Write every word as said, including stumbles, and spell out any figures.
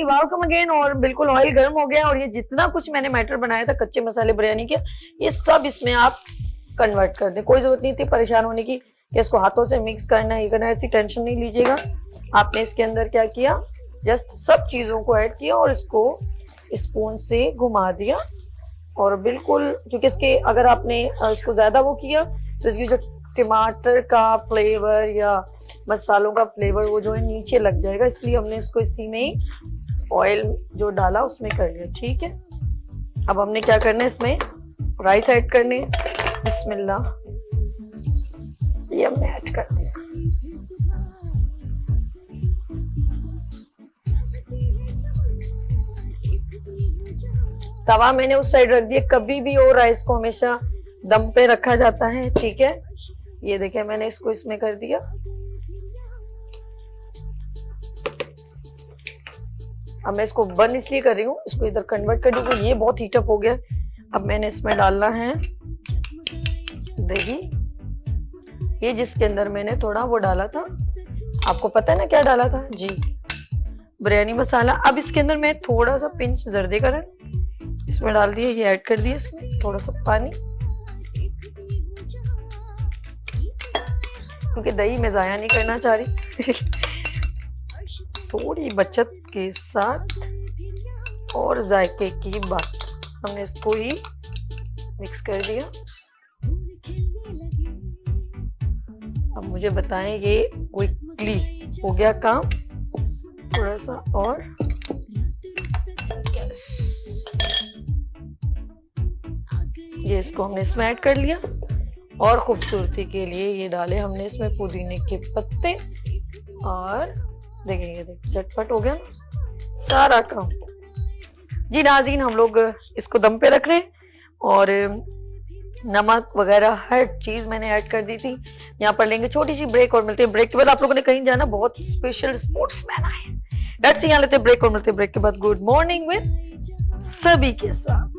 जी welcome again. और बिल्कुल oil गर्म हो गया और ये जितना कुछ मैंने मैटर बनाया था कच्चे मसाले बिरयानी के, ये सब इसमें आप कन्वर्ट कर दें। कोई जरूरत नहीं थी परेशान होने की कि इसको हाथों से मिक्स करना है, ये करना है, ऐसी टेंशन नहीं लीजिएगा। आपने इसके अंदर क्या किया, जस्ट सब चीज़ों को ऐड किया और इसको स्पून से घुमा दिया। और बिल्कुल क्योंकि इसके अगर आपने इसको ज़्यादा वो किया तो ये जो टमाटर का फ्लेवर या मसालों का फ्लेवर वो जो है नीचे लग जाएगा, इसलिए हमने इसको इसी में ही ऑयल जो डाला उसमें कर लिया। ठीक है, अब हमने क्या करना है, इसमें राइस ऐड करने। बिस्मिल्लाह, ये हमने ऐड कर दिया। तवा मैंने उस साइड रख दिया। कभी भी और राइस को हमेशा दम पे रखा जाता है। ठीक है, ये देखिए मैंने इसको इसमें कर दिया। अब मैं इसको बंद इसलिए कर रही हूँ, इसको इधर कन्वर्ट कर दूँ, ये बहुत हीटअप हो गया। अब मैंने इसमें डालना है दही, ये जिसके अंदर मैंने थोड़ा वो डाला था, आपको पता है ना क्या डाला था जी, बिरयानी मसाला। अब इसके अंदर मैं थोड़ा सा पिंच जर्दे का रंग इसमें डाल दिया, ये ऐड कर दिया, इसमें थोड़ा सा पानी, क्योंकि दही मैं जाया नहीं करना चाह रही थोड़ी बचत के साथ और जायके की बात, हमने इसको ही मिक्स कर दिया। अब मुझे बताएं ये क्विकली हो गया काम, थोड़ा सा और ये इसको हमने इसमें ऐड कर लिया। और खूबसूरती के लिए ये डाले हमने इसमें पुदीने के पत्ते। और देखेंगे देख झटपट हो गया सारा काम। जी नाज़रीन, हम लोग इसको दम पे रख रहे हैं और नमक वगैरह हर चीज मैंने ऐड कर दी थी। यहाँ पर लेंगे छोटी सी ब्रेक और मिलते हैं ब्रेक के बाद। आप लोगों ने कहीं जाना, बहुत स्पेशल स्पोर्ट्समैन आए। लेट्स यहाँ लेते हैं ब्रेक और मिलते हैं ब्रेक के बाद। गुड मॉर्निंग विद सभी के साथ।